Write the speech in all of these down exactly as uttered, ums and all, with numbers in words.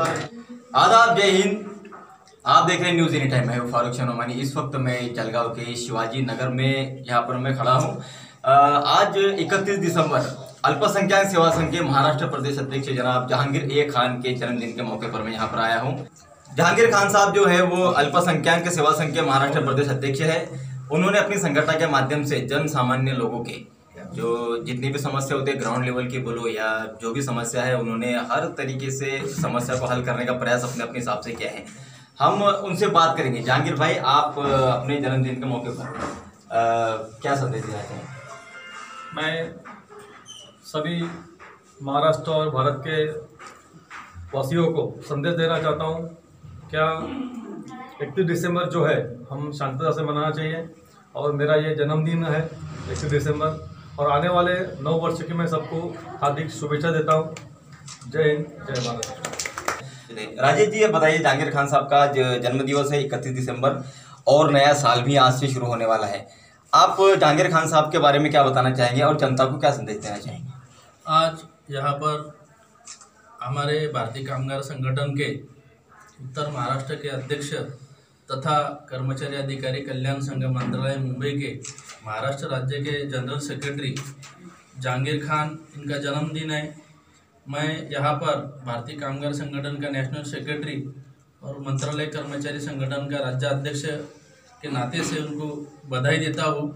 आदाब, जय हिंद। आप देख रहे हैं न्यूज़ एनी टाइम। मैं फारूक शनोमानी। इस वक्त मैं जलगांव के शिवाजी नगर में यहाँ पर मैं खड़ा हूँ। आज इकतीस दिसंबर अल्पसंख्यक सेवा संघ के महाराष्ट्र प्रदेश अध्यक्ष जनाब जहांगीर ए खान के जन्मदिन के मौके पर मैं यहाँ पर आया हूँ। जहांगीर खान साहब जो है वो अल्पसंख्यक सेवा संघ के महाराष्ट्र प्रदेश अध्यक्ष है। उन्होंने अपनी संगठन के माध्यम से जन सामान्य लोगों के जो जितनी भी समस्या होती है, ग्राउंड लेवल की बोलो या जो भी समस्या है, उन्होंने हर तरीके से समस्या को हल करने का प्रयास अपने अपने हिसाब से किया है। हम उनसे बात करेंगे। जहांगीर भाई, आप अपने जन्मदिन के मौके पर आ, क्या संदेश देना चाहेंगे? मैं सभी महाराष्ट्र और भारत के वासियों को संदेश देना चाहता हूँ। क्या इकतीस दिसंबर जो है हम शांतता से मनाना चाहिए और मेरा ये जन्मदिन है इकतीस दिसंबर, और आने वाले नौ वर्ष की मैं सबको हार्दिक शुभेच्छा देता हूँ। जय हिंद, जय भारत। राजेश जी, ये बताइए, जहांगीर खान साहब का जन्मदिवस है इकतीस दिसंबर और नया साल भी आज से शुरू होने वाला है। आप जहांगीर खान साहब के बारे में क्या बताना चाहेंगे और जनता को क्या संदेश देना चाहेंगे? आज यहाँ पर हमारे भारतीय कामगार संगठन के उत्तर महाराष्ट्र के अध्यक्ष तथा कर्मचारी अधिकारी कल्याण संघ मंत्रालय मुंबई के महाराष्ट्र राज्य के जनरल सेक्रेटरी जहांगीर खान, इनका जन्मदिन है। मैं यहाँ पर भारतीय कामगार संगठन का नेशनल सेक्रेटरी और मंत्रालय कर्मचारी संगठन का राज्य अध्यक्ष के नाते से उनको बधाई देता हूँ।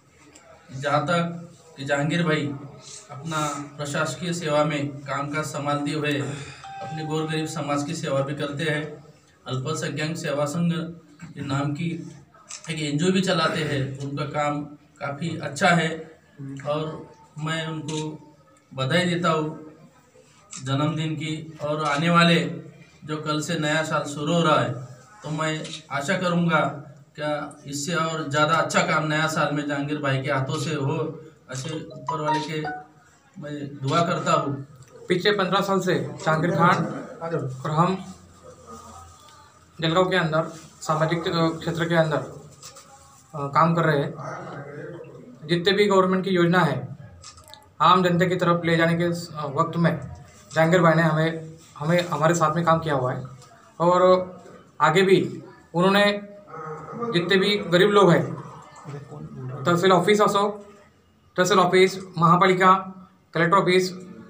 जहाँ तक कि जहांगीर भाई अपना प्रशासकीय सेवा में कामकाज संभालते हुए अपने गौर गरीब समाज की सेवा भी करते हैं। अल्पसंख्यक सेवा संघ नाम की एक एनजीओ भी चलाते हैं। उनका काम काफ़ी अच्छा है और मैं उनको बधाई देता हूँ जन्मदिन की। और आने वाले जो कल से नया साल शुरू हो रहा है, तो मैं आशा करूँगा क्या इससे और ज़्यादा अच्छा काम नया साल में जहांगीर भाई के हाथों से हो, ऐसे ऊपर वाले के मैं दुआ करता हूँ। पिछले पंद्रह साल से जहांगीर खान और हम जलगांव के अंदर सामाजिक क्षेत्र के अंदर काम कर रहे हैं। जितने भी गवर्नमेंट की योजना है आम जनता की तरफ ले जाने के वक्त में जहांगीर भाई ने हमें हमें हमारे साथ में काम किया हुआ है। और आगे भी उन्होंने जितने भी गरीब लोग हैं, तहसील ऑफिस असो तहसील ऑफिस, महापालिका, कलेक्टर ऑफिस,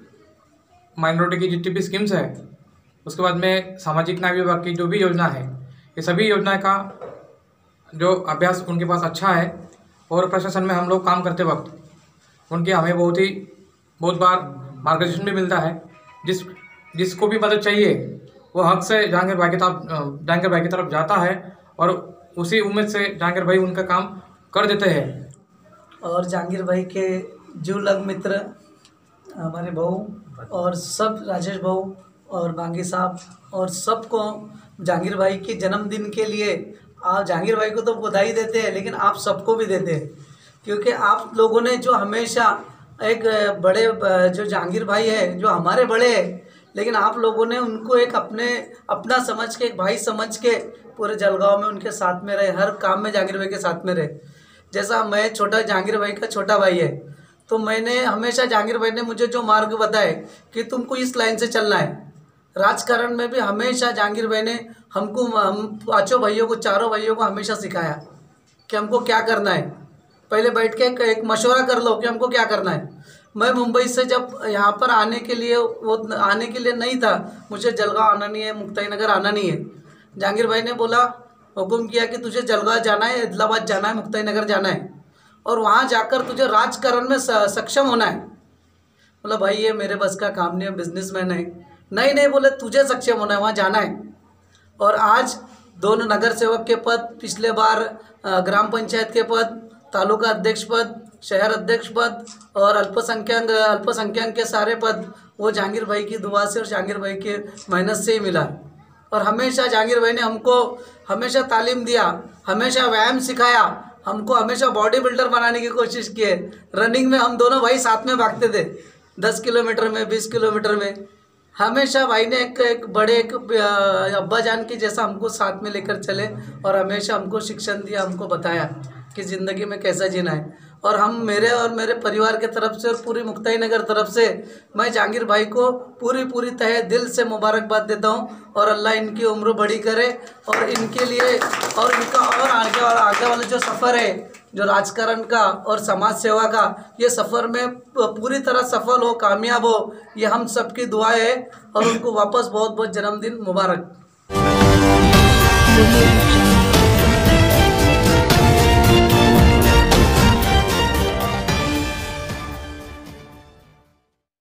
माइनॉरिटी की जितनी भी स्कीम्स है, उसके बाद में सामाजिक न्याय विभाग की जो भी योजना है, ये सभी योजना का जो अभ्यास उनके पास अच्छा है। और प्रशासन में हम लोग काम करते वक्त उनके हमें बहुत ही बहुत बार मार्गदर्शन भी मिलता है। जिस जिसको भी मदद चाहिए वो हक से जहांगीर भाई की तरफ जहांगीर भाई की तरफ जाता है और उसी उम्मीद से जहांगीर भाई उनका काम कर देते हैं। और जहांगीर भाई के जो लग मित्र हमारे बहू और सब राजेश बहू और बांगी साहब और सबको जहांगीर भाई के जन्मदिन के लिए आप जहांगीर भाई को तो बधाई देते हैं, लेकिन आप सबको भी देते हैं, क्योंकि आप लोगों ने जो हमेशा एक बड़े जो जहांगीर भाई है जो हमारे बड़े हैं, लेकिन आप लोगों ने उनको एक अपने अपना समझ के, एक भाई समझ के पूरे जलगांव में उनके साथ में रहे, हर काम में जहांगीर भाई के साथ में रहे। जैसा मैं छोटा जहांगीर भाई का छोटा भाई है, तो मैंने हमेशा जहांगीर भाई ने मुझे जो मार्ग बताए कि तुमको इस लाइन से चलना है। राजकारण में भी हमेशा जहांगीर भाई ने हमको, हम पाँचों भाइयों को, चारों भाइयों को हमेशा सिखाया कि हमको क्या करना है। पहले बैठ के एक मशवरा कर लो कि हमको क्या करना है। मैं मुंबई से जब यहाँ पर आने के लिए वो आने के लिए नहीं था, मुझे जलगांव आना नहीं है, मुक्ताई नगर आना नहीं है, जहांगीर भाई ने बोला, हुक्म किया कि तुझे जलगांव जाना है, इलाहाबाद जाना है, मुक्ताई नगर जाना है और वहाँ जाकर तुझे राजकारण में सक्षम होना है। बोला भाई ये मेरे बस का काम नहीं है, बिजनेसमैन है। नहीं नहीं बोले तुझे सक्षम होना है, वहाँ जाना है। और आज दोनों नगर सेवक के पद, पिछले बार ग्राम पंचायत के पद, तालुका अध्यक्ष पद, शहर अध्यक्ष पद और अल्पसंख्यक अल्पसंख्यक के सारे पद वो जहांगीर भाई की दुआ से और जहांगीर भाई के मेहनत से ही मिला। और हमेशा जहांगीर भाई ने हमको हमेशा तालीम दिया, हमेशा व्यायाम सिखाया, हमको हमेशा बॉडी बिल्डर बनाने की कोशिश की है। रनिंग में हम दोनों भाई साथ में भागते थे, दस किलोमीटर में, बीस किलोमीटर में। हमेशा भाई ने एक एक बड़े एक अब्बा जान के जैसा हमको साथ में लेकर चले और हमेशा हमको शिक्षण दिया, हमको बताया कि ज़िंदगी में कैसा जीना है। और हम मेरे और मेरे परिवार के तरफ से और पूरी मुक्ताई नगर तरफ से मैं जहांगीर भाई को पूरी पूरी तहे दिल से मुबारकबाद देता हूँ और अल्लाह इनकी उम्र बड़ी करे और इनके लिए और इनका और आगे और आगे वाला जो सफ़र है जो राजकारण का और समाज सेवा का, ये सफ़र में पूरी तरह सफल हो, कामयाब हो, ये हम सबकी दुआ है और उनको वापस बहुत बहुत जन्मदिन मुबारक।